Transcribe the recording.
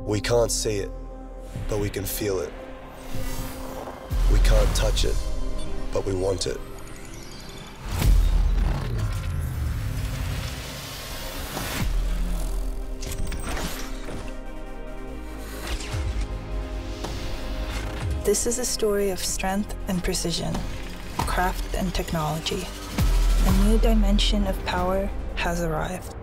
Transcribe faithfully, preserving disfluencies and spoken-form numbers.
We can't see it, but we can feel it. We can't touch it, but we want it. This is a story of strength and precision, craft and technology. A new dimension of power has arrived.